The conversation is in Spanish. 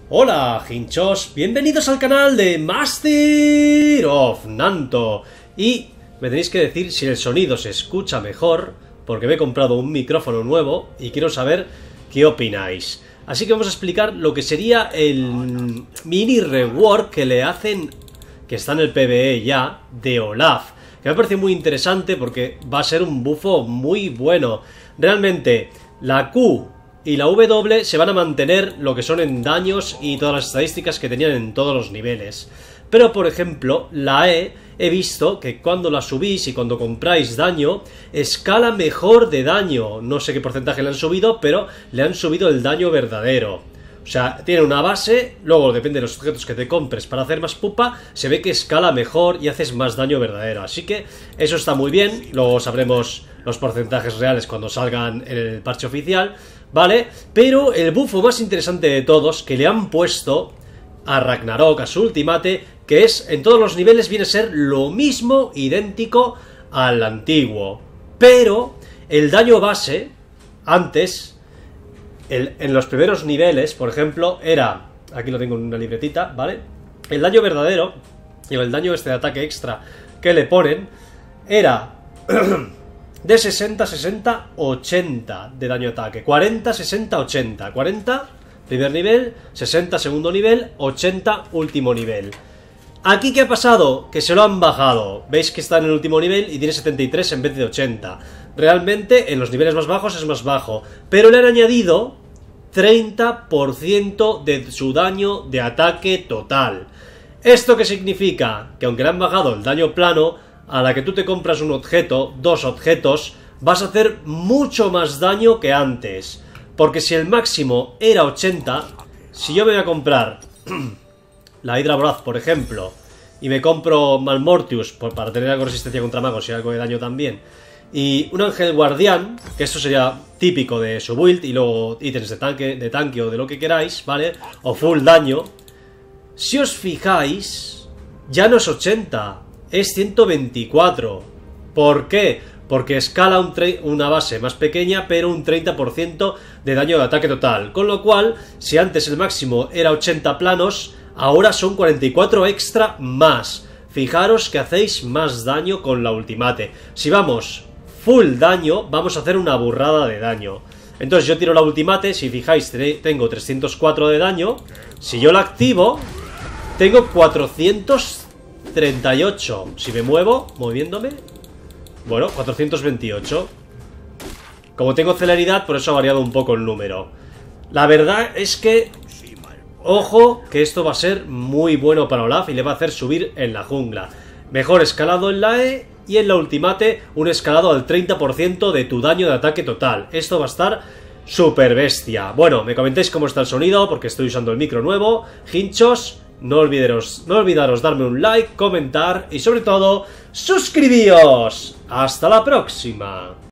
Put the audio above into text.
Hola, hinchos, bienvenidos al canal de Master of Nanto. Y me tenéis que decir si el sonido se escucha mejor, porque me he comprado un micrófono nuevo y quiero saber qué opináis. Así que vamos a explicar lo que sería el mini rework que le hacen, que está en el PvE ya, de Olaf. Que me parece muy interesante porque va a ser un bufo muy bueno. Realmente, la Q y la W se van a mantener lo que son en daños y todas las estadísticas que tenían en todos los niveles. Pero, por ejemplo, la E, he visto que cuando la subís y cuando compráis daño, escala mejor de daño. No sé qué porcentaje le han subido, pero le han subido el daño verdadero. O sea, tiene una base, luego depende de los objetos que te compres para hacer más pupa, se ve que escala mejor y haces más daño verdadero. Así que eso está muy bien, luego sabremos los porcentajes reales cuando salgan en el parche oficial, ¿vale? Pero el bufo más interesante de todos que le han puesto a Ragnarok, a su ultimate, que es, en todos los niveles viene a ser lo mismo, idéntico al antiguo. Pero el daño base, antes, en los primeros niveles, por ejemplo, era, aquí lo tengo en una libretita, ¿vale? El daño verdadero, y el daño de ataque extra que le ponen, era de 60, 60, 80 de daño ataque. 40, 60, 80. 40, primer nivel, 60, segundo nivel, 80, último nivel. ¿Aquí qué ha pasado? Que se lo han bajado. Veis que está en el último nivel y tiene 73 en vez de 80. Realmente en los niveles más bajos es más bajo, pero le han añadido 30% de su daño de ataque total. ¿Esto qué significa? Que aunque le han bajado el daño plano, a la que tú te compras un objeto, dos objetos, vas a hacer mucho más daño que antes. Porque si el máximo era 80, si yo me voy a comprar la Hydra Voraz, por ejemplo, y me compro Malmortius para tener algo de resistencia contra magos y algo de daño también, y un Ángel Guardián, que esto sería típico de su build, y luego ítems de tanque o de lo que queráis, ¿vale? O full daño. Si os fijáis, ya no es 80, es 124. ¿Por qué? Porque escala una base más pequeña, pero un 30% de daño de ataque total. Con lo cual, si antes el máximo era 80 planos, ahora son 44 extra más. Fijaros que hacéis más daño con la ultimate. Si vamos full daño, vamos a hacer una burrada de daño. Entonces yo tiro la ultimate, si fijáis tengo 304 de daño. Si yo la activo, tengo 438. Si me muevo, moviéndome, bueno, 428. Como tengo celeridad, por eso ha variado un poco el número. La verdad es que, ojo, que esto va a ser muy bueno para Olaf y le va a hacer subir en la jungla. Mejor escalado en la E y en la ultimate un escalado al 30% de tu daño de ataque total. Esto va a estar súper bestia. Bueno, me comentéis cómo está el sonido porque estoy usando el micro nuevo. Hinchos, no olvidaros darme un like, comentar y sobre todo, suscribíos. ¡Hasta la próxima!